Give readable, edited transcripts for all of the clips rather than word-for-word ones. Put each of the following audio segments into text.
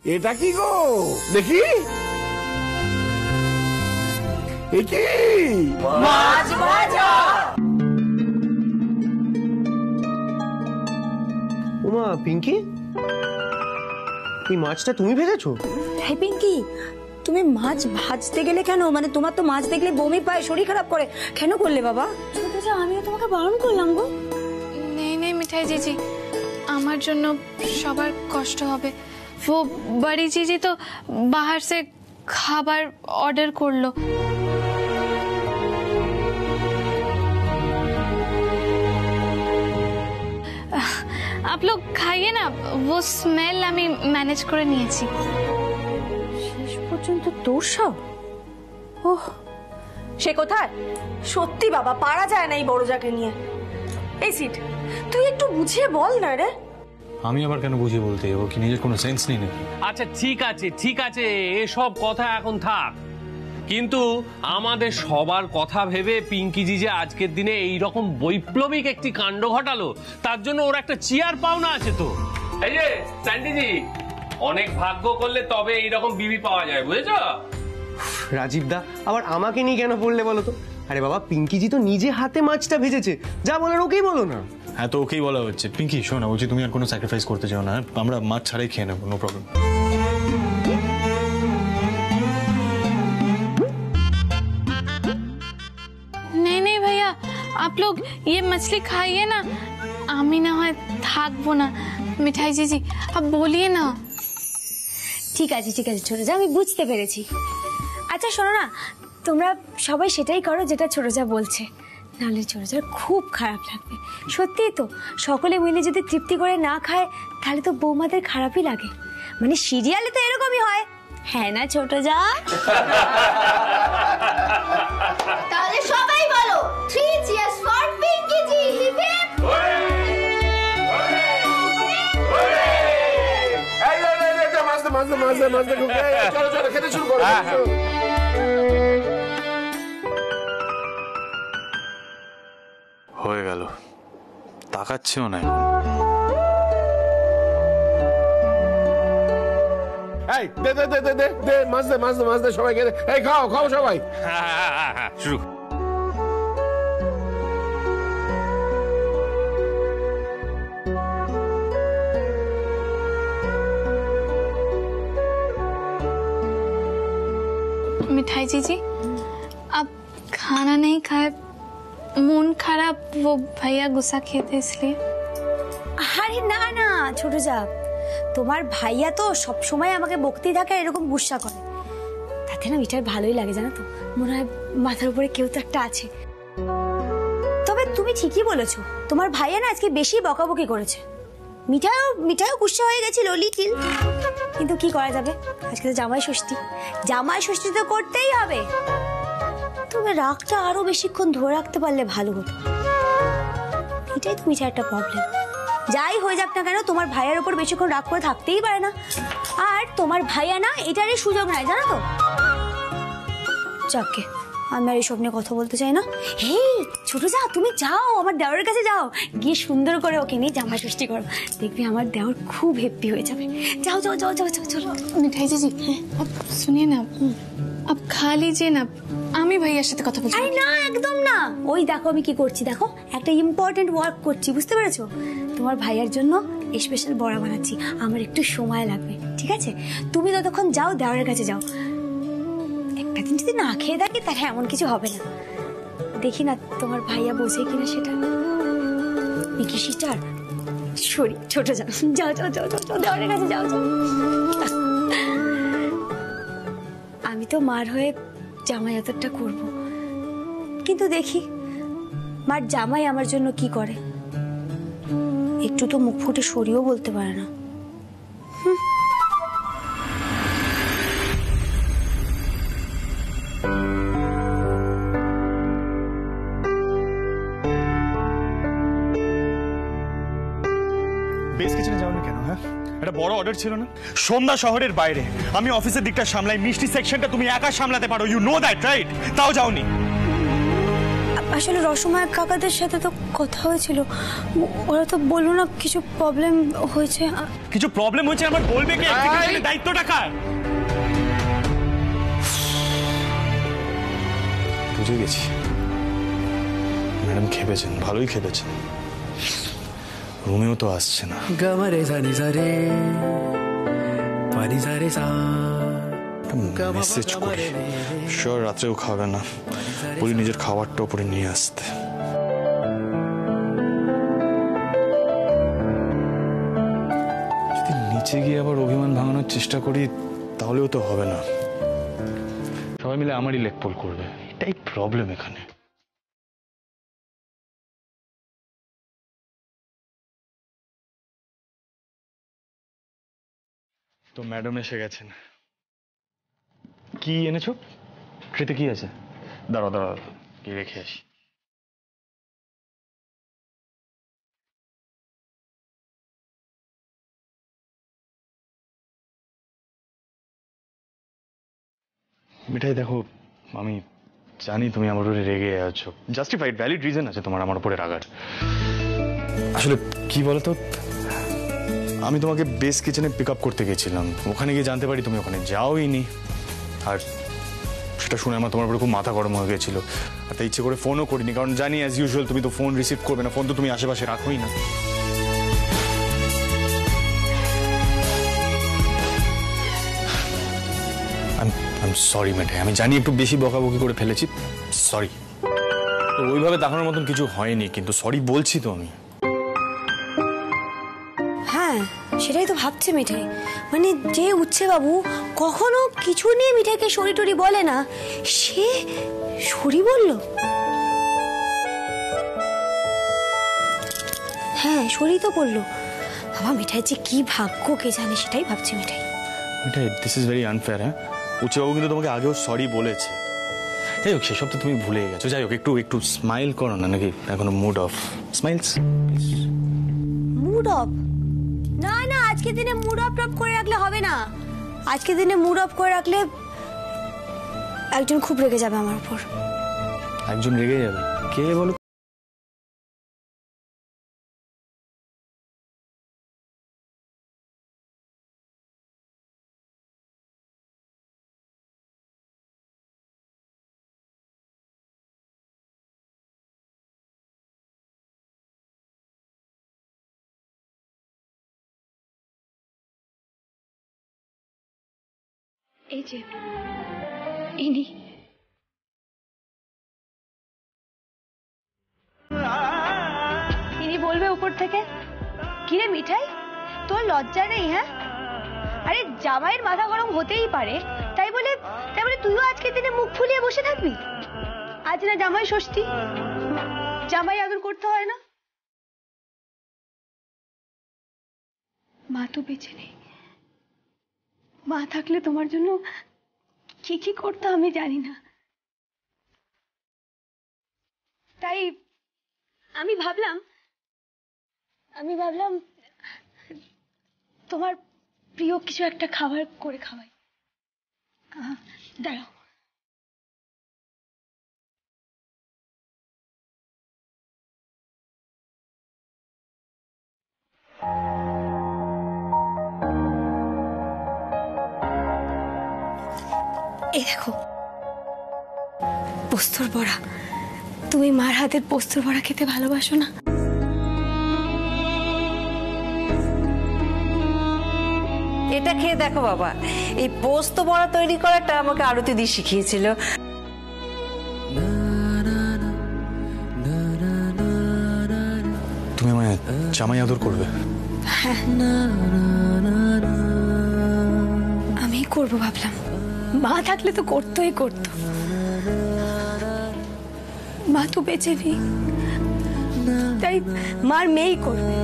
এটা কি গো দেখি, মাছ ভাজা। ওমা পিঙ্কি, এই মাছটা তুমি ভেজেছো? হ্যাঁ পিঙ্কি, তুমি মাছ ভাজতে গেলে কেন? মানে তোমার তো মাছ দেখলে বমি পায়, শরীর খারাপ করে, কেন করলে বাবা? আমিও তোমাকে বারণ করলাম গো। नहीं नहीं मिठाई जीजी, আমার জন্য সবার কষ্ট হবে। वो बड़ी जीजी तो बाहर से খাবার ऑर्डर করলো। आप लोग खाइए ना, वो स्मेल আমি ম্যানেজ করে নিয়েছি। শেষ পর্যন্ত তোর সব? ওহ, সে কোথায়? সত্যি বাবা, পারা যায় না এই বড় জাকে নিয়ে। এই সিট, তুই একটু বুঝিয়ে বল না রে। আমি আবার কেন বুঝিয়ে বলতে? ও কি নিজের কোনো সেন্স নেই নাকি? আচ্ছা ঠিক আছে, এসব কথা এখন থাক, কিন্তু আমাদের সবার কথা ভেবে পিঙ্কি জি যে আজকের দিনে এই রকম বৈপ্লবিক একটি কাণ্ড ঘটালো, তার জন্য ওর একটা চেয়ার পাওনা আছে তো। এই যে স্যান্ডি জি, অনেক ভাগ্য করলে তবে এইরকম বিবি পাওয়া যায়, বুঝেছো? রাজীব দা আবার আমাকে নিয়ে কেন পড়লে বলো তো? আরে বাবা, পিঙ্কিজি তো নিজে হাতে মাছটা ভেজেছে, যা বলার ওকেই বলো না। হ্যাঁ তো ওকেই বলা হচ্ছে। পিঙ্কি শোনা, বলছি তুমি আর কোনো স্যাক্রিফাইস করতে চাও না, আমরা মাছ ছাড়াই খেয়ে নেবো, নো প্রবলেম। नहीं नहीं भैया, आप लोग ये मछली खाइए ना, আমি না হয় থাকবো না। মিঠাই জিজি आप बोलिए ना। ঠিক আছে ছোট যা, আমি বুঝতে পেরেছি। আচ্ছা শোনো না, তোমরা সবাই সেটাই করো যেটা ছোট যা বলছে, নাহলে ছোট যার খুব খারাপ লাগবে। সত্যিই তো, সকলে মিলে যদি তৃপ্তি করে না খায় তাহলে তো বৌমাদের খারাপই লাগে। মানে সিরিয়ালে তো এরকমই হয়, হ্যাঁ না ছোট যা? তাহলে সবাই বলো 3 cheers for পিঙ্কি জি। চলো খেতে শুরু করো। হয়ে গেল, তাকাচ্ছেও না। এই দে মাছ দে সবাইকে। এই খাও সবাই। হ্যাঁ শুরু। मिठाई जीजी, आप खाना नहीं खाए, मूड खराब, वो भैया गुस्सा किए थे इसलिए। আরে না না ছোট যা, তোমার ভাইয়া তো সব সময় আমাকে বকতেই থাকে, এরকম গুসা করে, তাতে না মিঠাই ভালোই লাগে জানো তো, মনে হয় মাথার উপরে কেউ তো একটা আছে। তবে তুমি ঠিকই বলেছো, তোমার ভাইয়া না আজকে বেশি বকাবকি করেছে। মিঠাইও গুসা হয়ে গেছিল লিটিল, কিন্তু কি করা যাবে, আজকে তো জামাই ষষ্ঠী তো করতেই হবে। তবে রাগটা আরো বেশিক্ষণ ধরে রাখতে পারলে ভালো হতো, এটাই তো মিঠাই একটা প্রবলেম। যাই হয়ে যাক না কেন, তোমার ভাইয়ের উপর বেশিক্ষণ রাগ করে থাকতেই পারে না, আর তোমার ভাইয়া না এটারই সুযোগ নাই জানো তো। যাকে আমি আর এইসব নিয়ে কথা বলতে চাই না। হেই ছোট যা, তুমি যাও আমার দেওরের কাছে, যাও গিয়ে সুন্দর করে ওকে নিয়ে জামাই ষষ্ঠী করো, দেখবি আমার দেওর খুব হ্যাপি হয়ে যাবে। যাও চলো। मिठाई जीजी आप सुनिए ना, आप खा लीजिए ना, আমি ভাইয়ার সাথে কথা বলছি। আরে না একদম না, ওই দেখো আমি কি করছি, দেখো একটা ইম্পর্টেন্ট ওয়ার্ক করছি, বুঝতে পেরেছো? তোমার ভাইয়ার জন্য স্পেশাল বড়া বানাচ্ছি, আমার একটু সময় লাগবে, ঠিক আছে? তুমি ততক্ষণ যাও দেওরের কাছে যাও। একটা দিন যদি না খেয়ে থাকি তাহলে এমন কিছু হবে না, দেখি না তোমার ভাইয়া বোঝে কিনা সেটা। মিকি সিস্টার, সরি ছোট যাও দেওরের কাছে যাও। আমি তো মার হয়ে জামাইয়াতটা করব, কিন্তু দেখি মার জামাই আমার জন্য কি করে, একটু তো মুখ ফুটে সরিও বলতে পারে না। বেশ কিচেনে যাওনি কেন? হ্যাঁ, একটা বড় অর্ডার ছিল না? সন্ধ্যা শহরের বাইরে, আমি অফিসের দিকটা সামলাই, মিষ্টি সেকশনটা তুমি একা সামলাতে পারো, ইউ নো দ্যাট রাইট? তাও যাওনি? আসলে রসময় কাকাদের সাথে তো কথা হয়েছিল, ওরা তো বললো না কিছু প্রবলেম হয়েছে। কিছু প্রবলেম হয়েছে আমার বলবে কে? দায়িত্বটা কার? বুঝে গেছি, ম্যাডাম খেপেছেন, ভালোই খেপেছেন। রুমেও তো আসছে না। মেসেজ করি, শিওর রাত্রেও খাবে না, বলি নিজের খাবারটা উপরে নিয়ে আসতে। যদি নিচে গিয়ে আবার অভিমান ভাঙানোর চেষ্টা করি তাহলেও তো হবে না, সবাই মিলে আমারই লেকপোল করবে, এটাই প্রবলেম এখানে। তো ম্যাডাম এসে গেছেন। কি এনেছো? ট্রেতে কি আছে? দাঁড়াও দাঁড়াও, কি রেখে আসি। মিঠাই দেখো, আমি জানি তুমি আমার উপরে রেগে আছো, জাস্টিফাইড ভ্যালিড রিজন আছে তোমার আমার উপরে রাগার। আসলে কি বলতো, আমি তোমাকে বেস কিচেনে পিক আপ করতে গেছিলাম, ওখানে গিয়ে জানতে পারি তুমি ওখানে যাওই নি। আর সেটা শুনে আমার তোমার উপরে খুব মাথা গরম হয়ে গেছিল, আর তাই ইচ্ছে করে ফোনও করিনি, কারণ জানি অ্যাজ ইউজুয়াল তুমি তো ফোন রিসিভ করবে না, ফোন তো তুমি আশেপাশে রাখোই না। সরি মেঠাই, আমি জানি একটু বেশি বকাবকি করে ফেলেছি, সরি। ওইভাবে দেখানোর মতন কিছু হয়নি, কিন্তু সরি বলছি তো আমি। হ্যাঁ সেটাই তো ভাবছে মিঠাই, মানে যে উচ্ছে বাবু কখনো কিছু নিয়ে মিঠাইকে সরি টরি বলে না, সে সরি বলল। হ্যাঁ সরি তো বললো। বাবা মিঠাই যে কি ভাগ্য কে জানে, সেটাই ভাবছে Mithai. Mithai this is very unfair. হ্যাঁ, উচ্চবাবু কিন্তু তোমাকে আগেও সরি বলেছে। যাই হোক, সেসব তো তুমি ভুলে গেছো। যাই হোক, একটু একটু স্মাইল করো না, নাকি এখনো mood off? Smiles. Mood off? না না, আজকে দিনে মুড অফ করে রাখলে হবে না। আজকে দিনে মুড অফ করে রাখলে একজন খুব রেগে যাবে আমার উপর। একজন রেগে যাবে? কে বলো? এই যে ইনি। ইনি বলবে উপর থেকে, কিরে মিঠাই তোর লজ্জা নেই? হ্যাঁ, আরে জামাইয়ের মাথা গরম হতেই পারে, তাই বলে তুইও আজকে দিনে মুখ ফুলিয়ে বসে থাকবি? আজ না জামাই ষষ্ঠী, জামাই আদর করতে হয় না? মা তো বেঁচে নেই, মা থাকলে তোমার জন্য কি কি করতে আমি জানি না, তাই আমি ভাবলাম তোমার প্রিয় কিছু একটা খাবার করে খাওয়াই। দাঁড়াও, এই দেখো পোস্তর বড়া। তুমি মার হাতের পোস্তর বড়া খেতে ভালোবাসো না? এটা খেয়ে দেখো বাবা, এই পোস্ত বড়া তৈরি করাটা আমাকে আরতি দি শিখিয়েছিল। তুমি আমায় জামাই আদর করবে? হ্যাঁ আমি করবো ভাবলাম, মা থাকলে তো করতোই করতো, মা তো বেঁচে নেই, তাই মার মেয়েই করবে।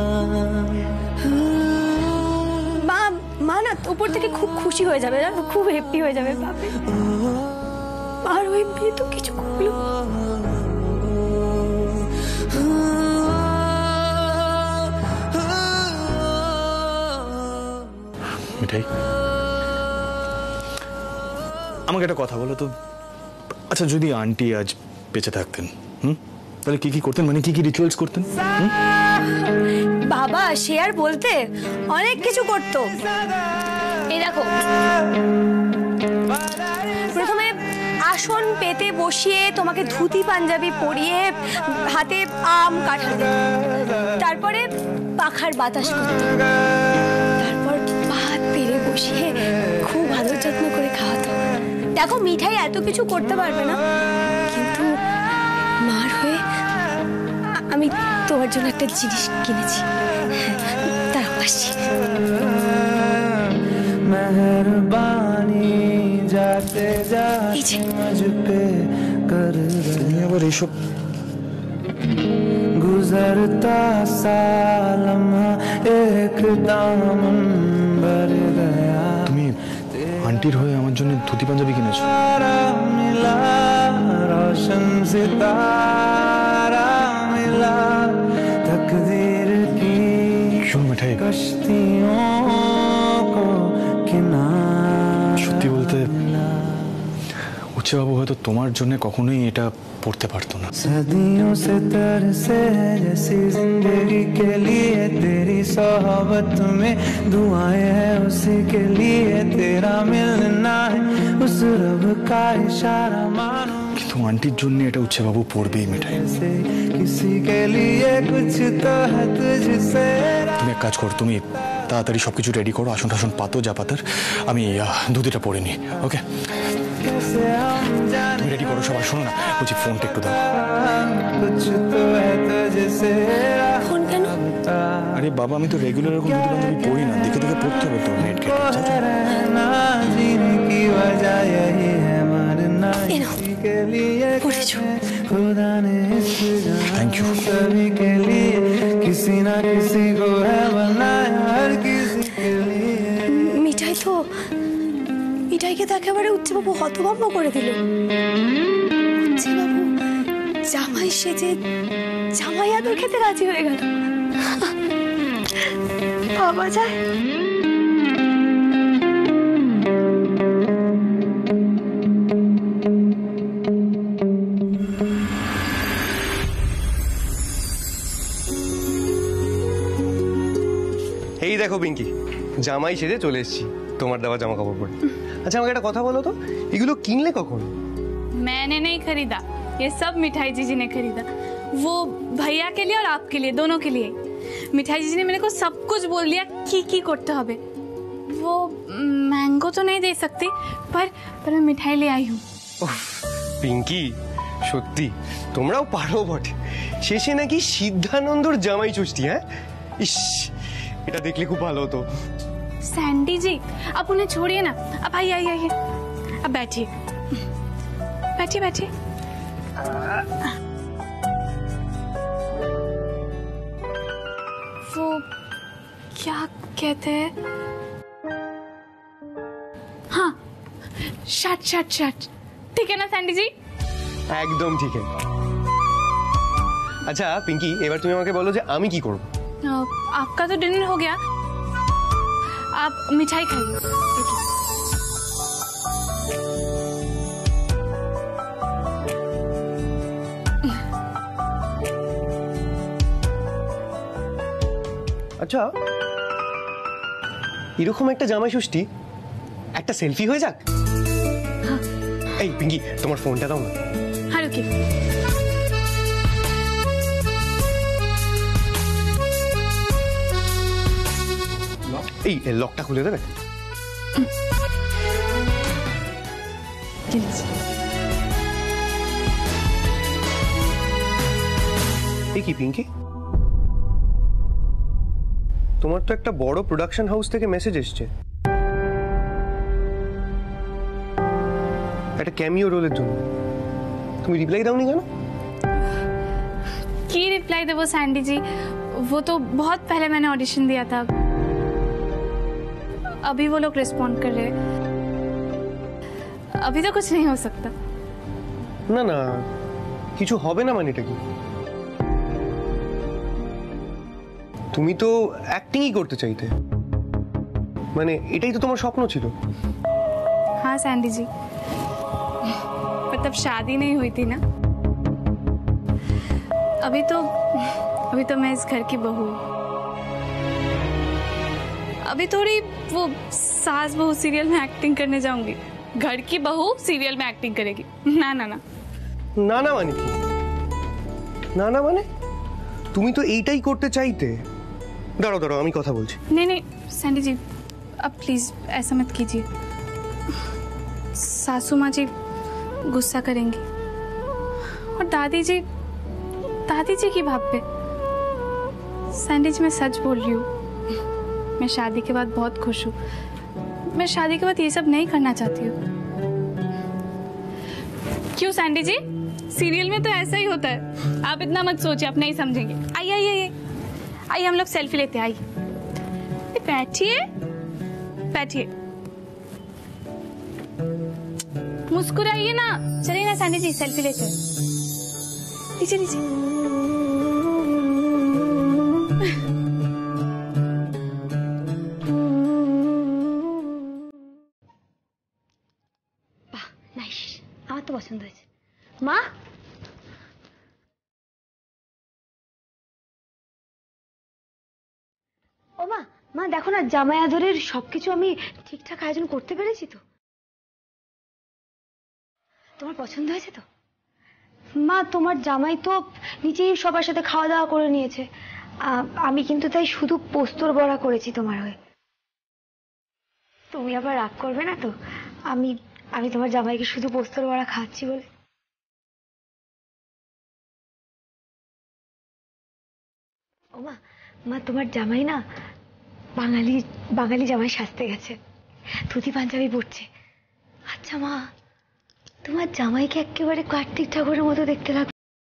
মা না উপর থেকে খুব খুশি হয়ে যাবে, জানো, খুব হ্যাপি হয়ে যাবে ভাবে। মার ওই মেয়ে তো কিছু করলো। মিঠাই, আমাকে একটা কথা বলো তো, আচ্ছা যদি আন্টি আজ বেঁচে থাকতেন তাহলে কি কি করতেন, মানে কি কি রিচুয়ালস করতেন? বাবা সে আর বলতে, অনেক কিছু করতো। এই দেখো, প্রথমে আসন পেতে বসিয়ে তোমাকে ধুতি পাঞ্জাবি পরিয়ে হাতে আম কাঁঠাল দিত, তারপরে পাখার বাতাস করত, তারপর ভাত পেরে বসিয়ে খুব আদর যত্ন করে খাওয়াতো। দেখো মিঠাই এত কিছু করতে পারবে না, কিন্তু মার হয়ে আমি তোমার জন্য একটা জিনিস কিনেছি, তার আসছি। তুমি আবার এইসব गुजरता सालमा एक दामन भर गया। তুমি আন্টির হয়ে আমার জন্য ধুতি পাঞ্জাবি কিনেছো? मिला रोशन सितारा मिला तकदीर की মিঠাই, कश्तियों को किनारा। সত্যি বলতে উচ্চবাবু হয়তো তোমার জন্য কখনোই এটা পড়তে পারতো না। सदियों से तरसे जैसी जिंदगी के लिए तेरी सोहबत में दुआएं है उसी के लिए तेरा मिलना है उस रब का इशारा मानो। কিন্তু আন্টির জন্য এটা উচ্চবাবু পড়বেই মিঠাই। किसी के लिए कुछ तो है तुझसे। তুমি এক কাজ করো, তুমি তাড়াতাড়ি সবকিছু রেডি করো, আসন টাসন পাতো যা পাতার, আমি ধুতিটা পরে নি। ওকে তুমি রেডি করো সবাই। শোনো না, বলছি ফোনটা একটু দাও। ফোন কেন? আরে বাবা, আমি তো রেগুলার এরকম ধুতি পাঞ্জাবি পরি না, দেখে দেখে পড়তে হবে তো নেট কেটে। Thank you. सभी के लिए किसी ना किसी को है बनाया हर किसी के लिए। মিঠাইকে তো একেবারে উচ্চবাবু হতভম্ব করে দিল। উচ্চবাবু জামাই সেজে জামাই আদর খেতে রাজি হয়ে গেল। বাবা যায়। এই দেখো পিঙ্কি, জামাই সেজে চলে এসেছি তোমার দেওয়া জামা কাপড় পরে। আচ্ছা আমাকে একটা কথা বলো তো, এগুলো কিনলে কখন? मैंने नहीं खरीदा, ये सब मिठाई जीजी ने खरीदा। वो भैया के लिए और आपके लिए, दोनों के लिए। मिठाई जीजी ने मेरे को सब कुछ बोल दिया की करते होबे। वो मैंगो तो नहीं दे सकती, पर मैं मिठाई ले आई हूँ। পিঙ্কি সত্যি তোমরাও পারো বটে, শেষে নাকি সিদ্ধানন্দর জামাই ষষ্ঠী। হ্যাঁ, ইস এটা দেখলে খুব ভালো হতো। सैंडी जी आप उन्हें छोड़िए ना, अब आइए आइए आइए, अब बैठिए बैठिए बैठिए। वो क्या कहते हैं, हाँ शर्ट शर्ट शर्ट, ठीक है ना सैंडी जी? একদম ঠিক আছে। আচ্ছা পিঙ্কি, এবার তুমি আমাকে বলো যে আমি কি করব। आपका तो डिनर हो गया, आप मिठाई खाइए। আচ্ছা এরকম একটা জামাই ষষ্ঠী, একটা সেলফি হয়ে যাক। এই পিঙ্কি তোমার ফোনটা দাও না। हाँ रुकिए। এই লকটা খুলে দেবে। এই কি পিঙ্কি, তোমার তো একটা বড় প্রোডাকশন হাউস থেকে মেসেজ এসছে একটা ক্যামিও রোলের জন্য, তুমি রিপ্লাই দাওনি কেন? की रिप्लाई दे वो सैंडी जी, वो तो बहुत पहले मैंने ऑडिशन दिया था, अभी वो लोग रिस्पॉन्ड कर रहे हैं, अभी तो कुछ नहीं हो सकता। না না, কিছু হবে না মানে এটা কি? তুমি তো অ্যাক্টিংই করতে চাইতে, মানে এটাই তো তোমার স্বপ্ন ছিল। हाँ सैंडी जी, पर तब शादी नहीं हुई थी ना, अभी तो मैं इस घर की बहू हूँ। अभी थोड़ी वो सास बहू सीरियल में एक्टिंग करने जाऊंगी। घर की बहू सीरियल में एक्टिंग करेगी। ना ना ना না না মানে কি? না না মানে তুমি তো এইটাই করতে চাইতে। দাঁড়াও দাঁড়াও আমি কথা বলছি। नहीं नहीं सैंडी जी, अब प्लीज ऐसा मत कीजिए। सासू माँ जी गुस्सा करेंगी और दादी जी की बात पे। सैंडी जी मैं सच बोल रही हूँ, मैं शादी के बाद बहुत खुश हूँ। मैं शादी के बाद ये सब नहीं करना चाहती हूँ। क्यों सैंडी जी, सीरियल में तो ऐसा ही होता है। आप इतना मत सोचिए, आप नहीं समझेंगे। आइए आइए आइए आइए, हम लोग सेल्फी लेते हैं। आइए बैठिए बैठिए, मुस्कुराइए ना। चलिए ना सैंडी जी, सेल्फी लेते हैं। नीचे नीचे। নাইস, আমার তো পছন্দ হয়েছে। মা, ও মা, মা দেখো না, জামাই আদরের সবকিছু আমি ঠিকঠাক আয়োজন করতে পেরেছি তো? তোমার পছন্দ হয়েছে তো? মা, তোমার জামাই তো নিচেই সবার সাথে খাওয়া দাওয়া করে নিয়েছে। আমি কিন্তু তাই শুধু পোস্তর বড়া করেছি তোমার হয়ে। তুমি আবার রাগ করবে না তো আমি তোমার জামাইকে শুধু পোস্তর বড়া খাওয়াচ্ছি বলে? ও মা, মা তোমার জামাই না বাঙালি জামাই সাজতে গেছে, ধুতি পাঞ্জাবি পরছে। আচ্ছা মা, তোমার জামাইকে একেবারে কার্তিক ঠাকুরের মতো দেখতে লাগবে।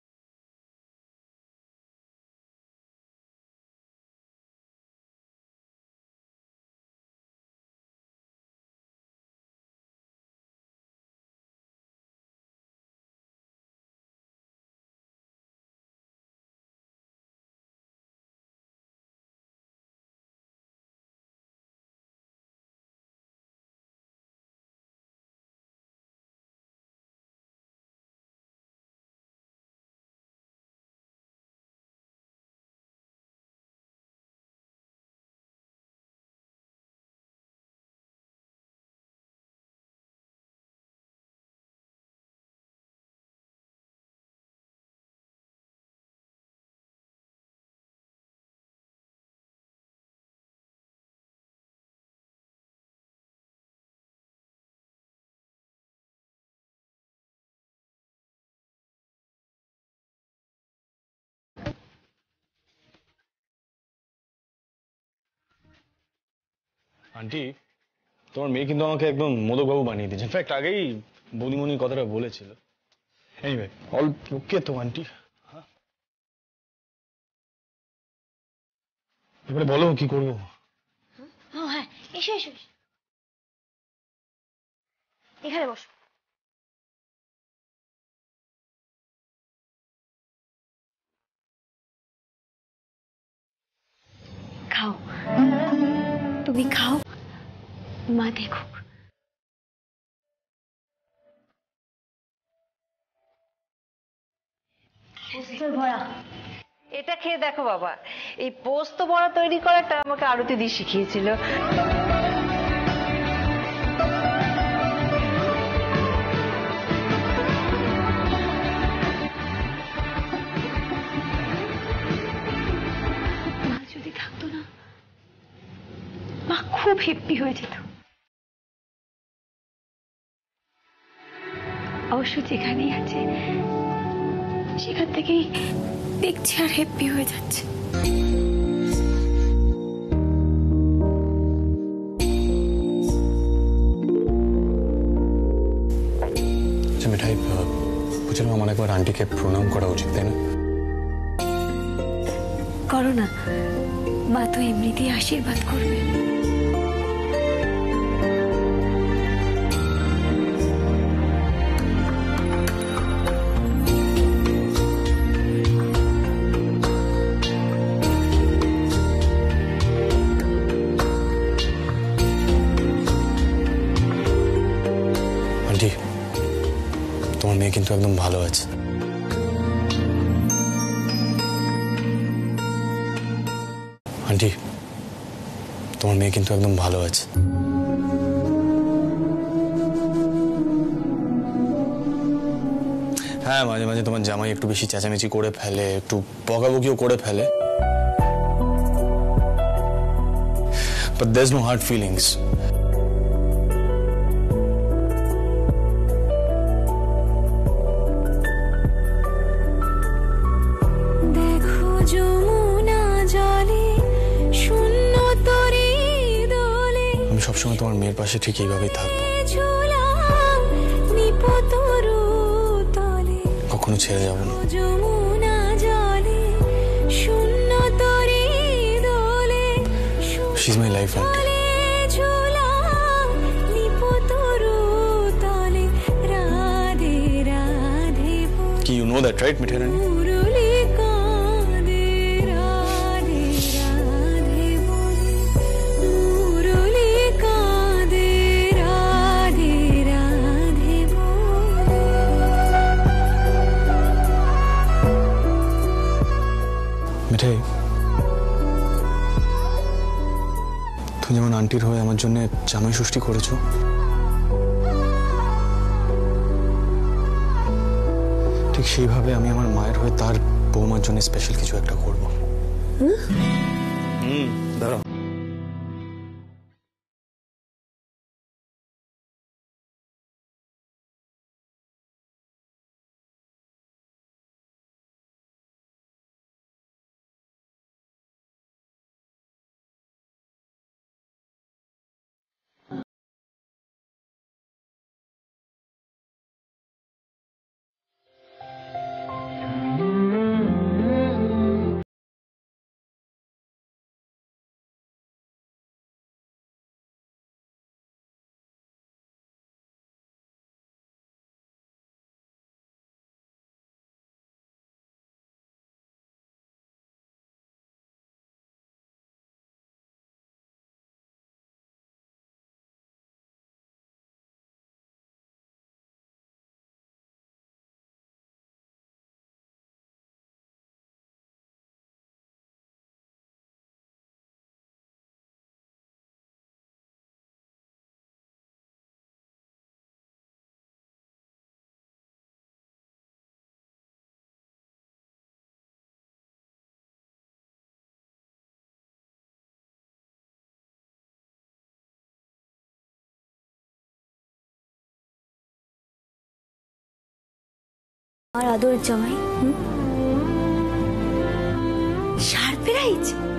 আন্টি, তোমার মেয়ে কিন্তু আমাকে একদম মোদকবাবু বানিয়ে দিয়েছে। ইনফ্যাক্ট আগেই বৌদিমণির কথাটা বলেছিল। এনিওয়ে, অল ওকে তো আন্টি। এবারে বলো কি করবো? হ্যাঁ, এসো এসো, এখানে বসো। খাও, তুমি খাও, মা দেখো। পোস্তর বড়া, এটা খেয়ে দেখো বাবা। এই পোস্ত বড়া তৈরি করাটা আমাকে আরতি দি শিখিয়েছিল। মা যদি থাকতো না, মা খুব হ্যাপি হয়ে যেত। অবশ্য যেখানেই আছে সেখান থেকেই দেখছি আর হ্যাপি হয়ে যাচ্ছে। মিঠাই, বুঝলাম আমার একবার আন্টিকে প্রণাম করা উচিত, তাই না? করো না, মা তো এমনিতেই আশীর্বাদ করবে। তোমার মেয়ে কিন্তু একদম ভালো আছে। আন্টি তোমার মেয়ে কিন্তু একদম ভালো আছে। হ্যাঁ মাঝে মাঝে তোমার জামাই একটু বেশি চেঁচামেচি করে ফেলে, একটু বকাবকিও করে ফেলে, but there's no hard feelings. আমি সবসময় তোমার মেয়ের পাশে ঠিক এইভাবেই থাকবো, কখনো ছেড়ে যাবো না। She's my life, auntie. You know that, right, Mithai Rani? মিঠাই, তুমি যেমন আন্টির হয়ে আমার জন্য জামাই ষষ্ঠী করেছো, ঠিক সেইভাবে আমি আমার মায়ের হয়ে তার বৌমার জন্য স্পেশাল কিছু একটা করবো। দাঁড়াও। আর আদর জামাই, সারপ্রাইজ।